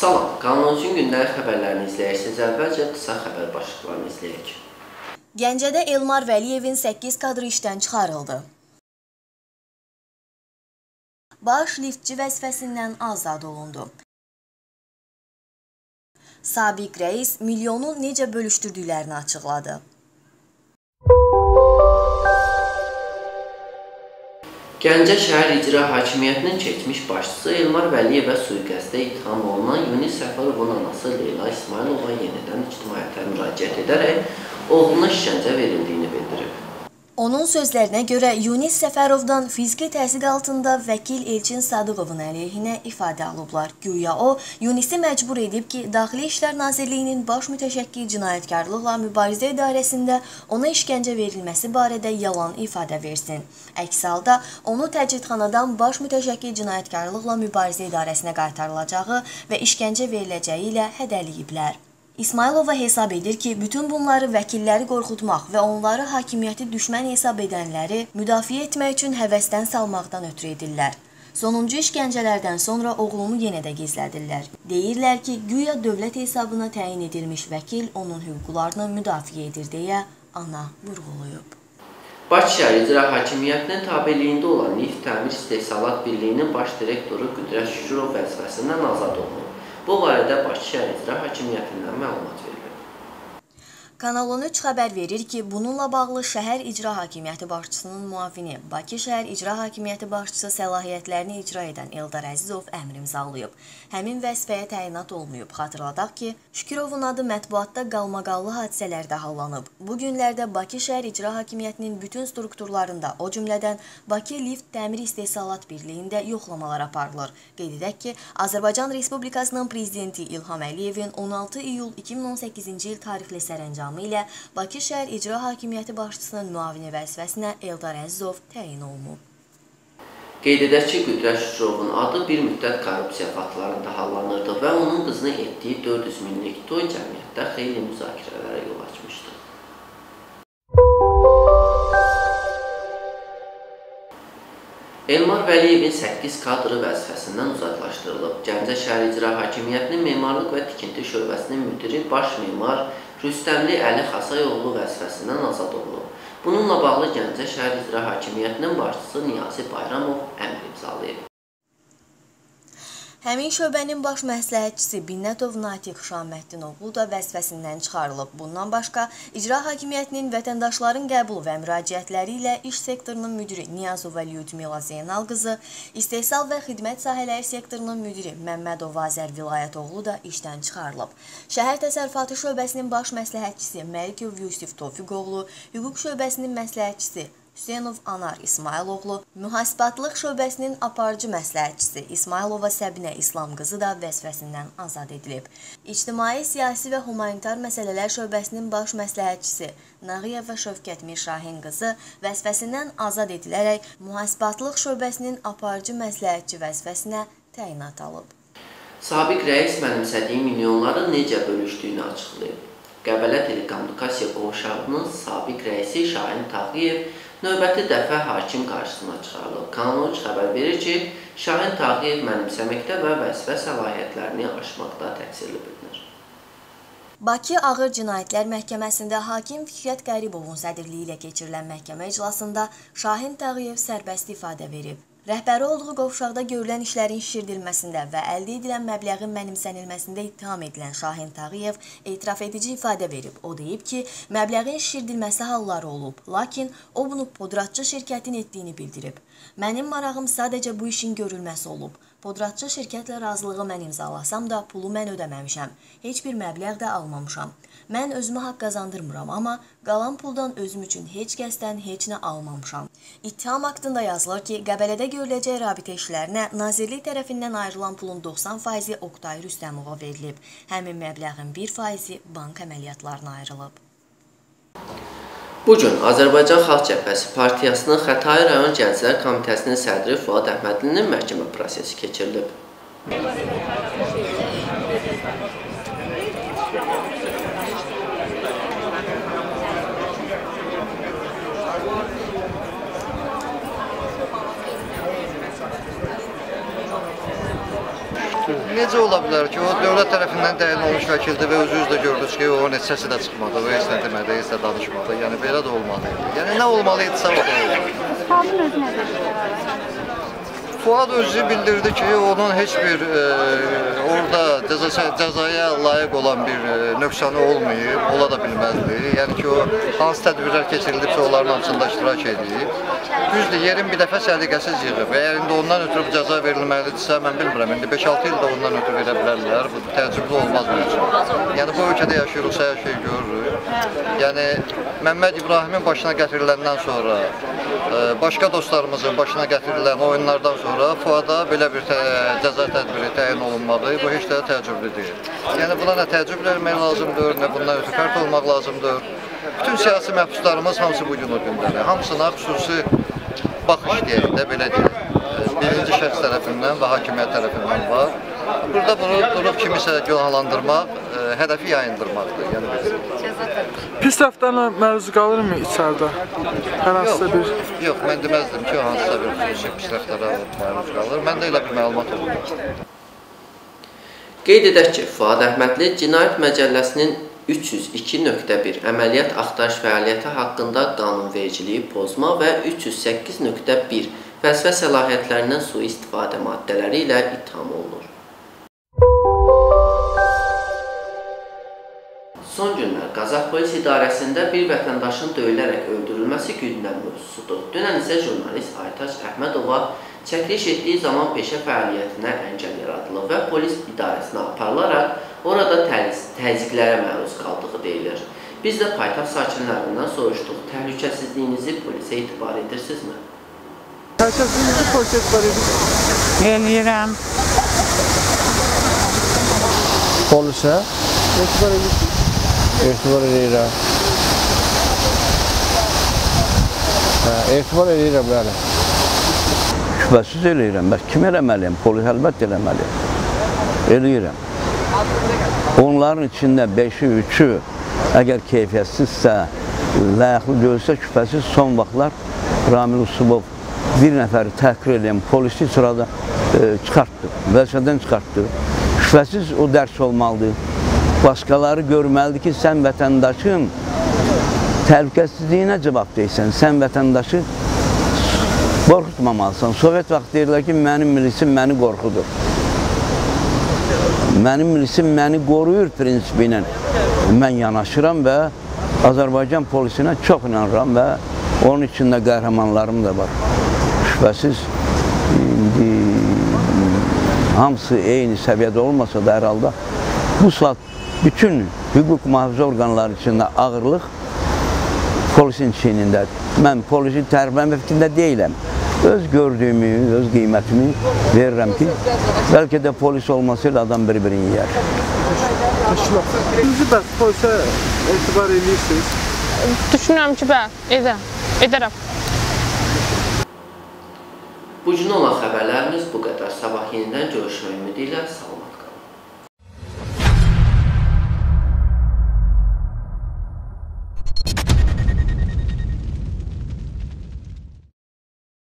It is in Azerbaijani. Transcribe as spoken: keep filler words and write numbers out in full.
Salam, Kanal üçün gündəlik xəbərlərini izləyirsiniz. Əvvəlcə qısa xəbər başlıqlarını izləyək. Gəncədə Elmar Vəliyevin səkkiz kadrı işdən çıxarıldı. Baş liftçi vəzifəsindən azad olundu. Sabiq rəis milyonu necə bölüşdürdüklərini açıqladı. Gəncə şəhər icra hakimiyyətinin keçmiş başçısı Elmar Vəliyevə sui-qəsdə ittiham olunan Yunis Səfərovun anası Leyla İsmailova yenidən ictimaiyyətə müraciət edərək oğluna işgəncə verildiyini bildirib. Onun sözlərinə görə Yunis Səfərovdan fiziki təhsil altında vəkil Elçin Sadıqovun əleyhinə ifadə alıblar. Güya o, Yunisi məcbur edib ki, Daxili İşlər Nazirliyinin baş mütəşəkkil cinayətkarlıqla mübarizə idarəsində ona işgəncə verilməsi barədə yalan ifadə versin. Əks halda onu təcridxanadan baş mütəşəkkil cinayətkarlıqla mübarizə idarəsinə qaytarılacağı və işgəncə veriləcəyi ilə hədəliyiblər. İsmailova hesab edir ki, bütün bunları vəkilləri qorxutmaq və onları hakimiyyəti düşmən hesab edənləri müdafiə etmək üçün həvəsdən salmaqdan ötürü edirlər. Sonuncu işgəncələrdən sonra oğlunu yenə də gizlədirlər. Deyirlər ki, güya dövlət hesabına təyin edilmiş vəkil onun hüquqlarını müdafiə edir deyə ana vurğulayıb. Bakı şəhər icra hakimiyyətinin tabeliyində olan Neft Təmir İstehsalat Birliyinin baş direktoru Qüdrət Şükürov vəzifəsindən azad olunub. Bu barədə Bakı şəhər icra hakimiyyətindən məlumat verilib. Kanal on üç xəbər verir ki, bununla bağlı şəhər icra hakimiyyəti başçısının müavini Bakı şəhər icra hakimiyyəti başçısı səlahiyyətlərini icra edən Eldar Əzizov əmr imzalayıb. Həmin vəzifəyə təyinat olmayıb. Xatırladaq ki, Şükürovun adı mətbuatda qalmaqallı hadisələrdə hallanıb. Bu günlərdə Bakı şəhər icra hakimiyyətinin bütün strukturlarında, o cümlədən Bakı Lift Təmir İstehsalat Birliyində yoxlamalar aparılır. Qeyd edək ki, Azərbaycan Respublikasının prezidenti İlham Əliyevin on altı iyul iki min on səkkizinci il tarixli sərəncamı ilə Bakı şəhər icra hakimiyyəti başçısının müavini vəzifəsinə Eldar Əzizov təyin olunub. Qeyd edək ki, Qüdrət Şükürovun adı bir müddət korrupsiya faktlarında hallanırdı və onun qızına etdiyi dörd yüz minlik toy cəmiyyətdə xeyli müzakirələrə yol açmışdı. Elmar Vəliyevin səkkiz kadrı vəzifəsindən uzaqlaşdırılıb. Gəncə şəhər icra hakimiyyətinin memarlıq və tikinti şöbəsinin müdiri baş memar Rüstəmli Əli Xasayoğlu vəzifəsindən azad olunub. Bununla bağlı Gəncə şəhər icra hakimiyyətinin başçısı Niyazi Bayramov əmr imzalayıb. Həmin şöbənin baş məsləhətçisi Binnətov Natiq Şahməddinoğlu da vəzifəsindən çıxarılıb. Bundan başqa, icra hakimiyyətinin vətəndaşların qəbul və müraciətləri ilə iş sektorunun müdiri Niyazova Lyudmila Zeynal qızı, istehsal və xidmət sahələri sektorunun müdiri Məmmədov Azər Vilayətoğlu da işdən çıxarılıb. Şəhər təsərrüfatı şöbəsinin baş məsləhətçisi Məlikov Yusif Tofiqoğlu, hüquq şöbəsinin məsləhətçisi Hüseynov Anar İsmailoğlu, mühasibatlıq şöbəsinin aparıcı məsləhətçisi İsmailova Səbinə İslam qızı da vəzifəsindən azad edilib. İctimai, siyasi və humanitar məsələlər şöbəsinin baş məsləhətçisi Nağıyeva Şövkət Mirşahin qızı vəzifəsindən azad edilərək mühasibatlıq şöbəsinin aparıcı məsləhətçi vəzifəsinə təyinat alıb. Sabiq rəis mənimsədiyi milyonları necə bölüşdüyünü açıqlayıb. Qəbələ Telekommunikasiya qovşağının sabiq rəisi Şahin Tağıyev növbəti dəfə hakim qarşısına çıxarılıb. Kanal on üç xəbər verir ki, Şahin Tağıyev mənimsəməkdə və vəzifə səlahiyyətlərini aşmaqda təqsirli bilinir. Bakı Ağır Cinayətlər Məhkəməsində hakim Fikrət Qəribovun sədrliyi ilə keçirilən məhkəmə iclasında Şahin Tağıyev sərbəst ifadə verib. Rəhbəri olduğu qovşaqda görülən işlərin şişirdilməsində və əldə edilən məbləğin mənimsənilməsində ittiham edilən Şahin Tağıyev etiraf edici ifadə verib. O deyib ki, məbləğin şişirdilməsi halları olub, lakin o bunu podratçı şirkətin etdiyini bildirib. Mənim marağım sadəcə bu işin görülməsi olub. Podratçı şirkətlə razılığı mən imzalasam da pulu mən ödəməmişəm. Heç bir məbləğ də almamışam. Mən özümə haqq qazandırmıram, amma qalan puldan özüm üçün heç kəsdən heç nə almamışam. İttiham haqqında yazılır ki, Qəbələdə görüləcək rabitə işlərinə Nazirlik tərəfindən ayrılan pulun doxsan faizi Oqtay Rüstəmova verilib. Həmin məbləğin bir faizi bank əməliyyatlarına ayrılıb. Bugün Azərbaycan Xalq Cəbhəsi Partiyasının Xətai rayon Gənclər Komitəsinin sədri Fuad Əhmədlinin məhkəmə prosesi keçirilib. necə ola bilər ki, o dövlət tərəfindən təyin olmuş vəkildir və özünüz də gördünüz ki, o heç səsi də çıxmadı, o heç nə demədi, heç də danışmadı. Yəni belə də olmalıydı. Yəni nə olmalıydısa o da olmalı. Fuadın özü nədir? Fuad özü bildirdi ki, onun heç bir e, orada cəza, cəzaya layiq olan bir e, nöqsanı olmayıb, ola da bilməzdi. Yəni ki, o hansı tədbirlər keçirilibsə onların hamısında iştirak edib. Düzdür, yerin bir dəfə səliqəsiz yığıb. Əgər indi ondan ötürü cəza verilməlidirsə, mən bilmirəm, indi beş altı ildə ondan ötürü verə bilərlər. Bu təəccüblü olmaz mənim üçün. Yəni bu ölkədə yaşayırıqsa hər şey görürük. Yəni Məmməd İbrahimin başına gətiriləndən sonra, başqa dostlarımızın başına gətirilən oyunlardan sonra Fuada belə bir cəza tədbiri təyin olunmadı. Bu heç də təəccüblü deyil. Yəni buna nə təəccüb vermək lazımdır, nə bundan ötürü fərt olmaq lazımdır. Bütün siyasi məhbuslarımız hamısı bugün o gündədir. Hamısına xüsusi baxış deyək də belə deyək. Birinci şəxs tərəfindən və hakimiyyət tərəfindən var. Burada bunu durub kimisə günahlandırmaq, hədəfi yayındırmaqdır. Yəni pis rəftarla məruz qalırmı içəridə? Hər hansısa bir... Yox, mən deməzdim ki, hansısa bir xüsusi pis rəftara məruz qalır. Məndə elə bir məlumat olmaz. Qeyd edək ki, Fuad Əhmədli Cinayət Məcəlləsinin üç yüz iki nöqtə bir əməliyyat axtarış fəaliyyəti haqqında qanunvericiliyi pozma və üç yüz səkkiz nöqtə bir vəzifə səlahiyyətlərindən sui-istifadə maddələri ilə ittiham olunur. Son günlər Qazax Polis İdarəsində bir vətəndaşın döyülərək öldürülməsi gündəm mövzusudur. Dünən isə jurnalist Aytaç Əhmədova çəkiliş etdiyi zaman peşə fəaliyyətinə əngəl yaradılıb və polis idarəsinə aparılaraq orada təzyiqlərə məruz qaldığı deyilir. Biz də paytaxt sakinlərindən soruşduq, təhlükəsizliyinizi polisə etibar edirsinizmi? Təhlükəsizliyinizi polisə etibar edirsiniz? Eləyirəm. Polisə? Etibar edirsiniz? Etibar edirəm. Etibar edirəm, bəli. Şübhəsiz eləyirəm. Bəs kim eləməliyəm? Polis əlbəttə eləməliyəm. Eləyirəm. Onların içində beşi, üçü əgər keyfiyyətsizsə, layıqlı görülsə, şübhəsiz son vaxtlar Ramil Usubov bir nəfəri təhqir edən polisi sırada e, çıxartdı, vəzifədən çıxartdı. Şübhəsiz o dərs olmalıdır. Başqaları görməlidir ki, sən vətəndaşın təhlükəsizliyinə cavab deyirsən, sən vətəndaşı qorxutmamalısan. Sovet vaxt deyirlər ki, mənim milisim məni qorxudur. Mənim milisim məni qoruyur prinsipi ilə mən yanaşıram və Azərbaycan polisinə çox inanıram və onun içində qəhrəmanlarım da var. Şübhəsiz, indi hamısı eyni səviyyədə olmasa da hər halda bu saat bütün hüquq mühafizə orqanları içində ağırlıq polisin çiynindədir. Mən polisi tərifləmə fikrində deyiləm. Öz gördüyümü, öz qiymətimi verirəm ki, bəlkə də polis olması ilə adam bir-birini yiyər. Sizi bəs polisə etibar edirsiniz? Düşünürəm ki, bəli, edərəm, edərəm. Bu gün olan xəbərlərimiz bu qədər. Sabah yenidən görüşmək ümidi ilə sağ olun.